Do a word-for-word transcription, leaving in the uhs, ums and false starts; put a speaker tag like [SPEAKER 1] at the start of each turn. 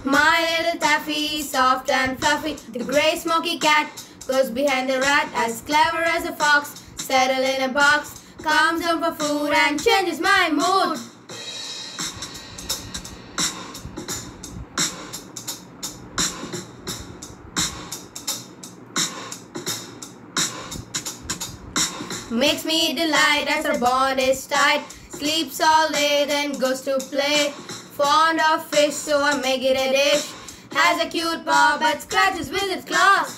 [SPEAKER 1] My little Taffy, soft and fluffy, the grey smoky cat goes behind the rat, as clever as a fox, settled in a box, comes home for food and changes my mood. Makes me delight as her bond is tight, sleeps all day then goes to play. Fond of fish so I make it a dish, has a cute paw but scratches with its claws.